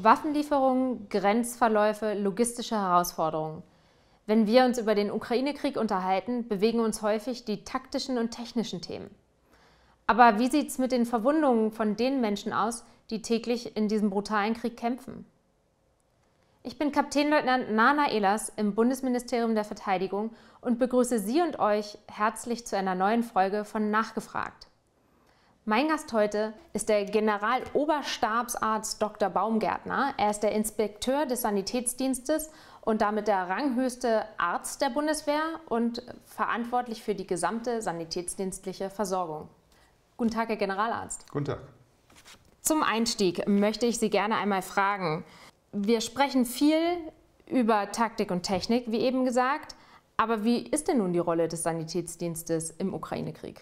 Waffenlieferungen, Grenzverläufe, logistische Herausforderungen. Wenn wir uns über den Ukraine-Krieg unterhalten, bewegen uns häufig die taktischen und technischen Themen. Aber wie sieht es mit den Verwundungen von den Menschen aus, die täglich in diesem brutalen Krieg kämpfen? Ich bin Kapitänleutnant Nana Ehlers im Bundesministerium der Verteidigung und begrüße Sie und euch herzlich zu einer neuen Folge von Nachgefragt. Mein Gast heute ist der Generaloberstabsarzt Dr. Baumgärtner. Er ist der Inspekteur des Sanitätsdienstes und damit der ranghöchste Arzt der Bundeswehr und verantwortlich für die gesamte sanitätsdienstliche Versorgung. Guten Tag, Herr Generalarzt. Guten Tag. Zum Einstieg möchte ich Sie gerne einmal fragen. Wir sprechen viel über Taktik und Technik, wie eben gesagt. Aber wie ist denn nun die Rolle des Sanitätsdienstes im Ukraine-Krieg?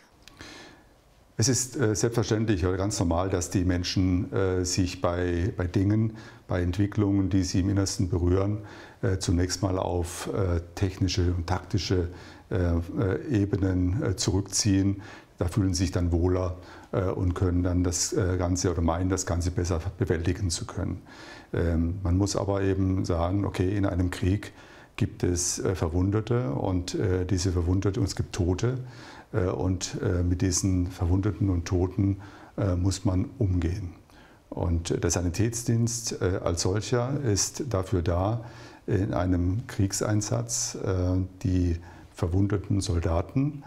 Es ist selbstverständlich oder ganz normal, dass die Menschen sich bei Dingen, bei Entwicklungen, die sie im Innersten berühren, zunächst mal auf technische und taktische Ebenen zurückziehen. Da fühlen sie sich dann wohler und können dann das Ganze oder meinen, das Ganze besser bewältigen zu können. Man muss aber eben sagen, okay, in einem Krieg gibt es Verwundete und diese Verwundete, und es gibt Tote. Und mit diesen Verwundeten und Toten muss man umgehen. Und der Sanitätsdienst als solcher ist dafür da, in einem Kriegseinsatz die verwundeten Soldaten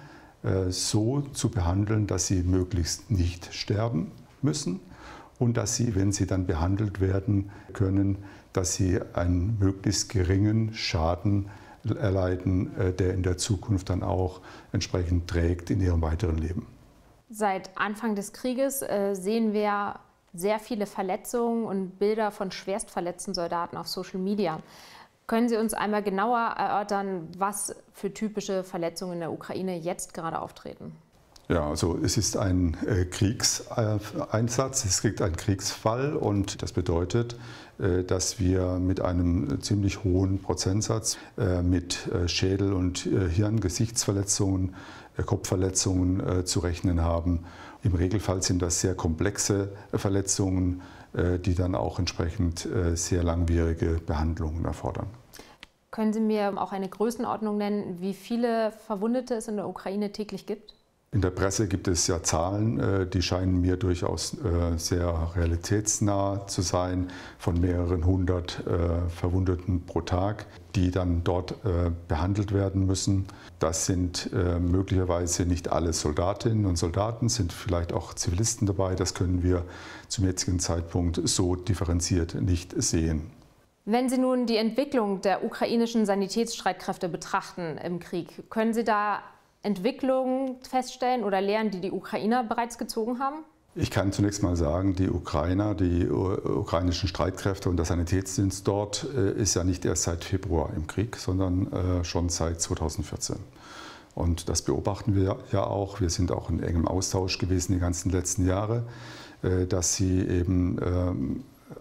so zu behandeln, dass sie möglichst nicht sterben müssen und dass sie, wenn sie dann behandelt werden können, dass sie einen möglichst geringen Schaden erleiden, der in der Zukunft dann auch entsprechend trägt in ihrem weiteren Leben. Seit Anfang des Krieges sehen wir sehr viele Verletzungen und Bilder von schwerstverletzten Soldaten auf Social Media. Können Sie uns einmal genauer erörtern, was für typische Verletzungen in der Ukraine jetzt gerade auftreten? Ja, also es ist ein Kriegseinsatz, es gibt einen Kriegsfall und das bedeutet, dass wir mit einem ziemlich hohen Prozentsatz mit Schädel- und Hirn-Gesichtsverletzungen, Kopfverletzungen zu rechnen haben. Im Regelfall sind das sehr komplexe Verletzungen, die dann auch entsprechend sehr langwierige Behandlungen erfordern. Können Sie mir auch eine Größenordnung nennen, wie viele Verwundete es in der Ukraine täglich gibt? In der Presse gibt es ja Zahlen, die scheinen mir durchaus sehr realitätsnah zu sein, von mehreren hundert Verwundeten pro Tag, die dann dort behandelt werden müssen. Das sind möglicherweise nicht alle Soldatinnen und Soldaten, sind vielleicht auch Zivilisten dabei. Das können wir zum jetzigen Zeitpunkt so differenziert nicht sehen. Wenn Sie nun die Entwicklung der ukrainischen Sanitätsstreitkräfte betrachten im Krieg, können Sie da Entwicklungen feststellen oder Lehren, die die Ukrainer bereits gezogen haben? Ich kann zunächst mal sagen, die Ukrainer, die ukrainischen Streitkräfte und der Sanitätsdienst dort ist ja nicht erst seit Februar im Krieg, sondern schon seit 2014. Und das beobachten wir ja auch. Wir sind auch in engem Austausch gewesen die ganzen letzten Jahre, dass sie eben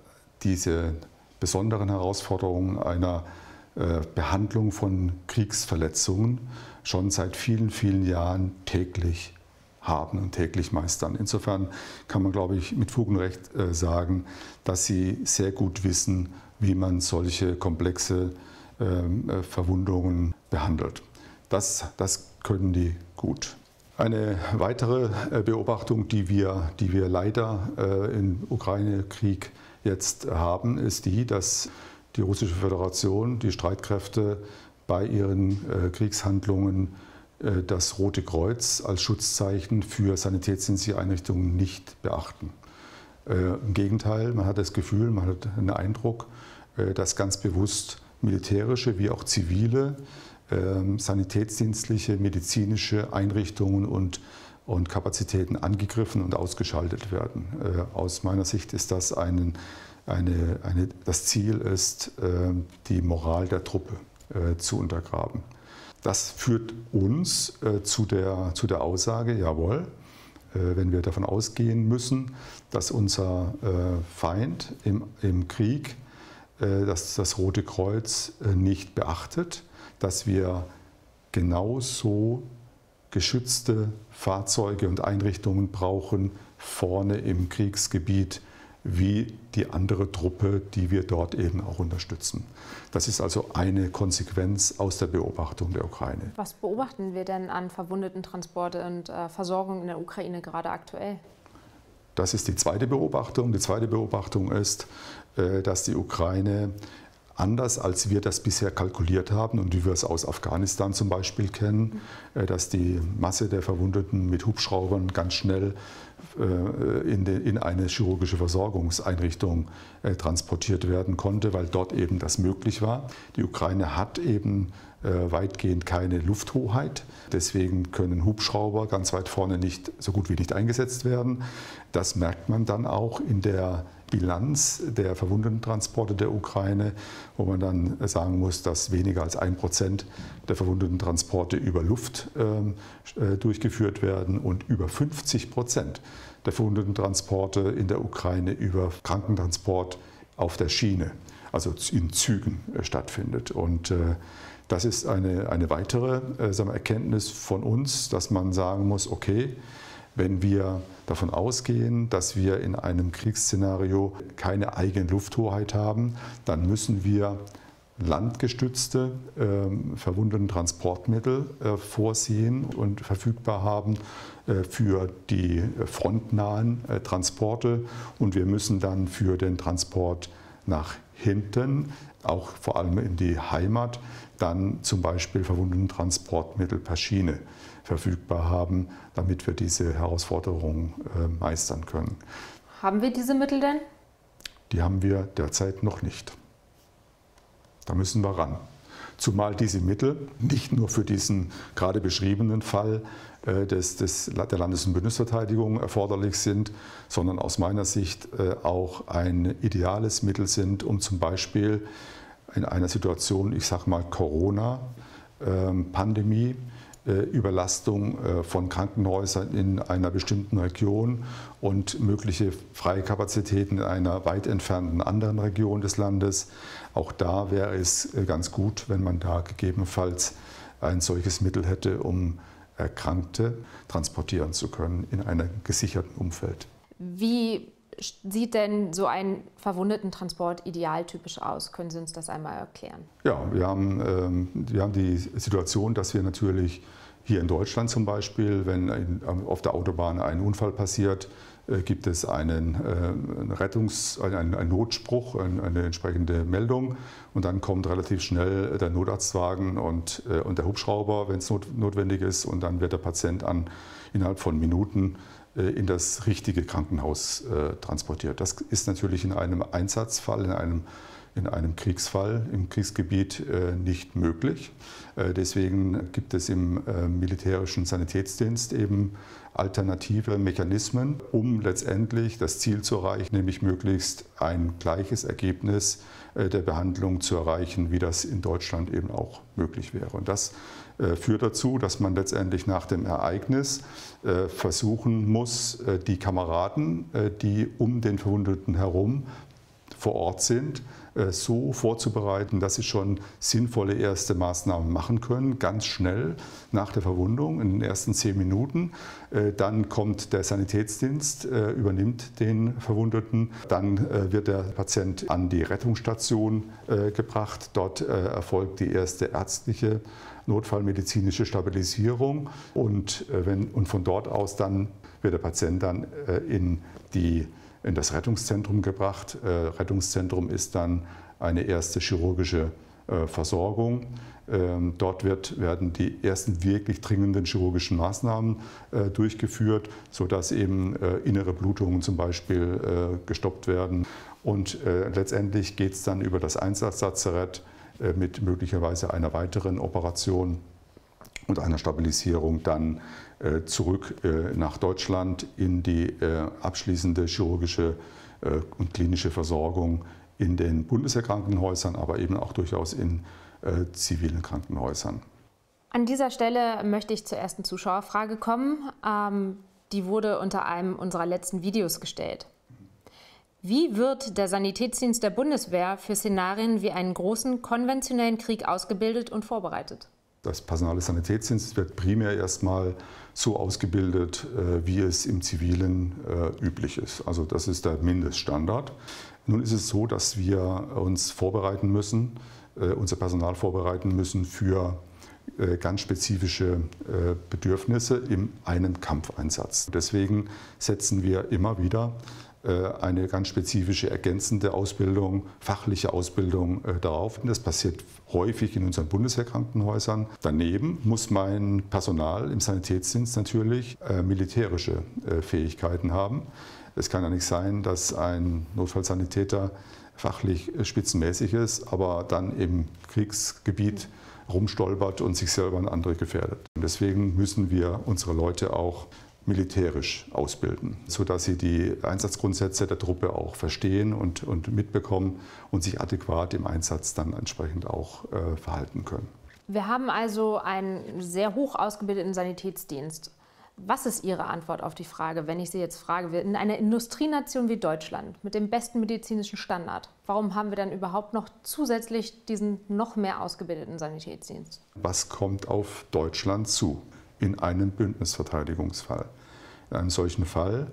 diese besonderen Herausforderungen einer Behandlung von Kriegsverletzungen schon seit vielen, vielen Jahren täglich haben und täglich meistern. Insofern kann man, glaube ich, mit Fug und Recht sagen, dass sie sehr gut wissen, wie man solche komplexe Verwundungen behandelt. Das können die gut. Eine weitere Beobachtung, die wir leider im Ukraine-Krieg jetzt haben, ist die, dass die Russische Föderation, die Streitkräfte bei ihren Kriegshandlungen das Rote Kreuz als Schutzzeichen für sanitätsdienstliche Einrichtungen nicht beachten. Im Gegenteil, man hat das Gefühl, man hat den Eindruck, dass ganz bewusst militärische wie auch zivile sanitätsdienstliche, medizinische Einrichtungen und Kapazitäten angegriffen und ausgeschaltet werden. Aus meiner Sicht ist das das Ziel ist, die Moral der Truppe zu untergraben. Das führt uns zu der Aussage, jawohl, wenn wir davon ausgehen müssen, dass unser Feind im Krieg das Rote Kreuz nicht beachtet, dass wir genauso geschützte Fahrzeuge und Einrichtungen brauchen, vorne im Kriegsgebiet wie die andere Truppe, die wir dort eben auch unterstützen. Das ist also eine Konsequenz aus der Beobachtung der Ukraine. Was beobachten wir denn an Verwundetentransporte und Versorgung in der Ukraine gerade aktuell? Das ist die zweite Beobachtung. Die zweite Beobachtung ist, dass die Ukraine anders als wir das bisher kalkuliert haben und wie wir es aus Afghanistan zum Beispiel kennen, dass die Masse der Verwundeten mit Hubschraubern ganz schnell in eine chirurgische Versorgungseinrichtung transportiert werden konnte, weil dort eben das möglich war. Die Ukraine hat eben weitgehend keine Lufthoheit. Deswegen können Hubschrauber ganz weit vorne so gut wie nicht eingesetzt werden. Das merkt man dann auch in der Bilanz der Verwundetentransporte der Ukraine, wo man dann sagen muss, dass weniger als 1% der Verwundetentransporte über Luft durchgeführt werden und über 50% der Verwundetentransporte in der Ukraine über Krankentransport auf der Schiene, also in Zügen stattfindet. Und das ist eine weitere Erkenntnis von uns, dass man sagen muss, okay, wenn wir davon ausgehen, dass wir in einem Kriegsszenario keine eigene Lufthoheit haben, dann müssen wir landgestützte Verwundetentransportmittel vorsehen und verfügbar haben für die frontnahen Transporte. Und wir müssen dann für den Transport nach hinten, auch vor allem in die Heimat, dann zum Beispiel Verwundetentransportmittel per Schiene verfügbar haben, damit wir diese Herausforderungen meistern können. Haben wir diese Mittel denn? Die haben wir derzeit noch nicht. Da müssen wir ran. Zumal diese Mittel nicht nur für diesen gerade beschriebenen Fall der Landes- und Bündnisverteidigung erforderlich sind, sondern aus meiner Sicht auch ein ideales Mittel sind, um zum Beispiel in einer Situation, ich sage mal Corona-Pandemie, Überlastung von Krankenhäusern in einer bestimmten Region und mögliche freie Kapazitäten in einer weit entfernten anderen Region des Landes. Auch da wäre es ganz gut, wenn man da gegebenenfalls ein solches Mittel hätte, um Erkrankte transportieren zu können in einem gesicherten Umfeld. Wie sieht denn so ein Verwundetentransport idealtypisch aus? Können Sie uns das einmal erklären? Ja, wir haben die Situation, dass wir natürlich hier in Deutschland zum Beispiel, wenn auf der Autobahn ein Unfall passiert, gibt es einen Notspruch, eine entsprechende Meldung und dann kommt relativ schnell der Notarztwagen und der Hubschrauber, wenn es notwendig ist, und dann wird der Patient innerhalb von Minuten in das richtige Krankenhaus transportiert. Das ist natürlich in einem Einsatzfall, in einem Kriegsfall im Kriegsgebiet nicht möglich. Deswegen gibt es im militärischen Sanitätsdienst eben alternative Mechanismen, um letztendlich das Ziel zu erreichen, nämlich möglichst ein gleiches Ergebnis der Behandlung zu erreichen, wie das in Deutschland eben auch möglich wäre. Und das führt dazu, dass man letztendlich nach dem Ereignis versuchen muss, die Kameraden, die um den Verwundeten herum vor Ort sind, so vorzubereiten, dass sie schon sinnvolle erste Maßnahmen machen können, ganz schnell nach der Verwundung, in den ersten 10 Minuten. Dann kommt der Sanitätsdienst, übernimmt den Verwundeten. Dann wird der Patient an die Rettungsstation gebracht. Dort erfolgt die erste ärztliche notfallmedizinische Stabilisierung und von dort aus dann wird der Patient dann in das Rettungszentrum gebracht. Rettungszentrum ist dann eine erste chirurgische Versorgung. Dort werden die ersten wirklich dringenden chirurgischen Maßnahmen durchgeführt, sodass eben innere Blutungen zum Beispiel gestoppt werden. Und letztendlich geht es dann über das Einsatzlazarett mit möglicherweise einer weiteren Operation und einer Stabilisierung dann zurück nach Deutschland in die abschließende chirurgische und klinische Versorgung in den Bundeswehrkrankenhäusern, aber eben auch durchaus in zivilen Krankenhäusern. An dieser Stelle möchte ich zur ersten Zuschauerfrage kommen. Die wurde unter einem unserer letzten Videos gestellt. Wie wird der Sanitätsdienst der Bundeswehr für Szenarien wie einen großen konventionellen Krieg ausgebildet und vorbereitet? Das Personal des Sanitätsdienstes wird primär erstmal so ausgebildet, wie es im Zivilen üblich ist. Also das ist der Mindeststandard. Nun ist es so, dass wir uns vorbereiten müssen, unser Personal vorbereiten müssen für ganz spezifische Bedürfnisse in einem Kampfeinsatz. Deswegen setzen wir immer wieder eine ganz spezifische ergänzende Ausbildung, fachliche Ausbildung darauf. Das passiert häufig in unseren Bundeswehrkrankenhäusern. Daneben muss mein Personal im Sanitätsdienst natürlich militärische Fähigkeiten haben. Es kann ja nicht sein, dass ein Notfallsanitäter fachlich spitzenmäßig ist, aber dann im Kriegsgebiet rumstolpert und sich selber und andere gefährdet. Und deswegen müssen wir unsere Leute auch militärisch ausbilden, sodass sie die Einsatzgrundsätze der Truppe auch verstehen und mitbekommen und sich adäquat im Einsatz dann entsprechend auch verhalten können. Wir haben also einen sehr hoch ausgebildeten Sanitätsdienst. Was ist Ihre Antwort auf die Frage, wenn ich Sie jetzt frage, in einer Industrienation wie Deutschland mit dem besten medizinischen Standard, warum haben wir dann überhaupt noch zusätzlich diesen noch mehr ausgebildeten Sanitätsdienst? Was kommt auf Deutschland zu in einem Bündnisverteidigungsfall? In einem solchen Fall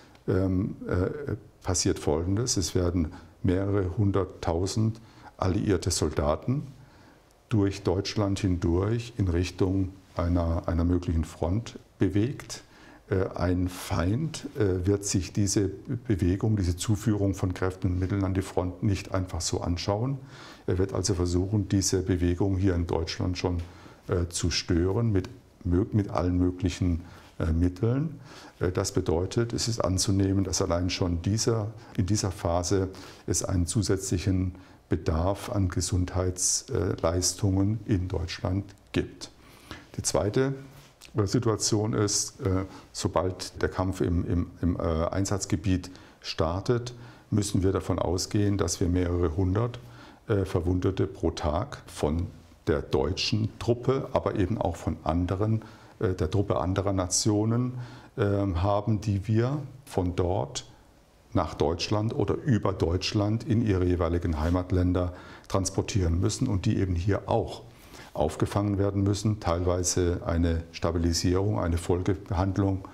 passiert Folgendes: Es werden mehrere hunderttausend alliierte Soldaten durch Deutschland hindurch in Richtung einer möglichen Front bewegt. Ein Feind wird sich diese Bewegung, diese Zuführung von Kräften und Mitteln an die Front nicht einfach so anschauen. Er wird also versuchen, diese Bewegung hier in Deutschland schon zu stören mit allen möglichen Mitteln. Das bedeutet, es ist anzunehmen, dass allein schon in dieser Phase es einen zusätzlichen Bedarf an Gesundheitsleistungen in Deutschland gibt. Die zweite Situation ist, sobald der Kampf im Einsatzgebiet startet, müssen wir davon ausgehen, dass wir mehrere hundert Verwundete pro Tag von der deutschen Truppe, aber eben auch von der Truppe anderer Nationen haben, die wir von dort nach Deutschland oder über Deutschland in ihre jeweiligen Heimatländer transportieren müssen und die eben hier auch aufgefangen werden müssen, teilweise eine Stabilisierung, eine Folgebehandlung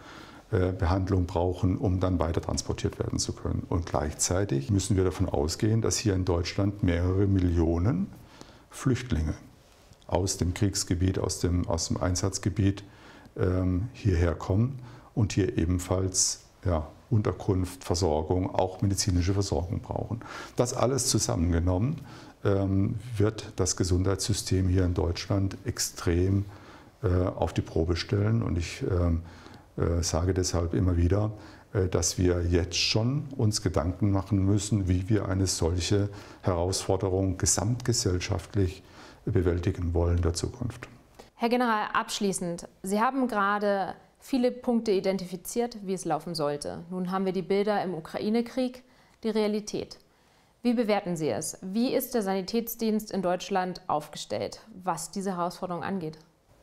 brauchen, um dann weiter transportiert werden zu können. Und gleichzeitig müssen wir davon ausgehen, dass hier in Deutschland mehrere Millionen Flüchtlinge aus dem Kriegsgebiet, aus dem Einsatzgebiet hierher kommen und hier ebenfalls Unterkunft, Versorgung, auch medizinische Versorgung brauchen. Das alles zusammengenommen wird das Gesundheitssystem hier in Deutschland extrem auf die Probe stellen. Und ich sage deshalb immer wieder, dass wir jetzt schon uns Gedanken machen müssen, wie wir eine solche Herausforderung gesamtgesellschaftlich bewältigen wollen in der Zukunft. Herr General, abschließend, Sie haben gerade viele Punkte identifiziert, wie es laufen sollte. Nun haben wir die Bilder im Ukraine-Krieg, die Realität. Wie bewerten Sie es? Wie ist der Sanitätsdienst in Deutschland aufgestellt, was diese Herausforderung angeht?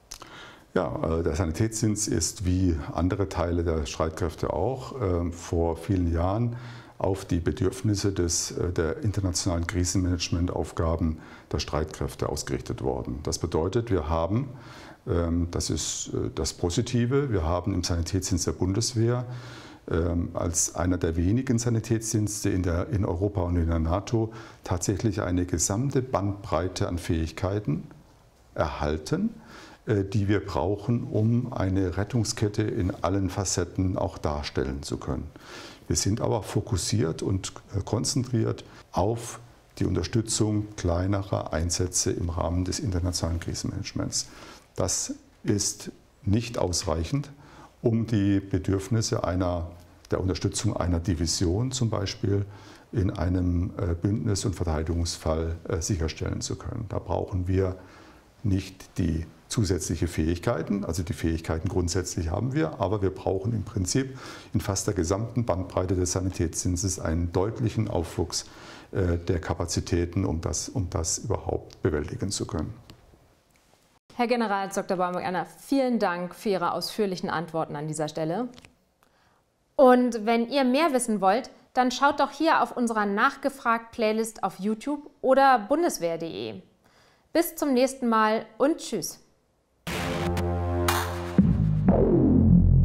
Ja, der Sanitätsdienst ist wie andere Teile der Streitkräfte auch vor vielen Jahren auf die Bedürfnisse der internationalen Krisenmanagementaufgaben der Streitkräfte ausgerichtet worden. Das bedeutet, wir haben, das ist das Positive, wir haben im Sanitätsdienst der Bundeswehr als einer der wenigen Sanitätsdienste in Europa und in der NATO tatsächlich eine gesamte Bandbreite an Fähigkeiten erhalten, die wir brauchen, um eine Rettungskette in allen Facetten auch darstellen zu können. Wir sind aber fokussiert und konzentriert auf die Unterstützung kleinerer Einsätze im Rahmen des internationalen Krisenmanagements. Das ist nicht ausreichend, um die Bedürfnisse der Unterstützung einer Division zum Beispiel in einem Bündnis- und Verteidigungsfall sicherstellen zu können. Da brauchen wir nicht die zusätzliche Fähigkeiten, also die Fähigkeiten grundsätzlich haben wir, aber wir brauchen im Prinzip in fast der gesamten Bandbreite des Sanitätsdienstes einen deutlichen Aufwuchs der Kapazitäten, um das überhaupt bewältigen zu können. Herr General Dr. Baumgartner, vielen Dank für Ihre ausführlichen Antworten an dieser Stelle. Und wenn ihr mehr wissen wollt, dann schaut doch hier auf unserer Nachgefragt-Playlist auf YouTube oder bundeswehr.de. Bis zum nächsten Mal und tschüss. Tschüss.